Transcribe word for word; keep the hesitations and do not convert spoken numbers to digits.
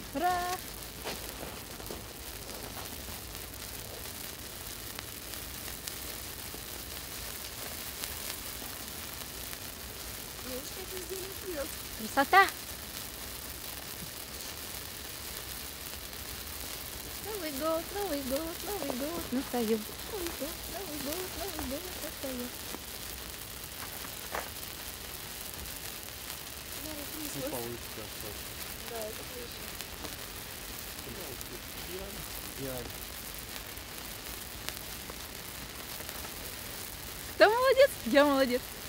Ура! Видишь, как везде лепил. Красота! Новый год, Новый год, Новый год настает. Новый год, Новый год, Новый год настает. Ну, Не получится. да, это крыша. Кто молодец? Я молодец.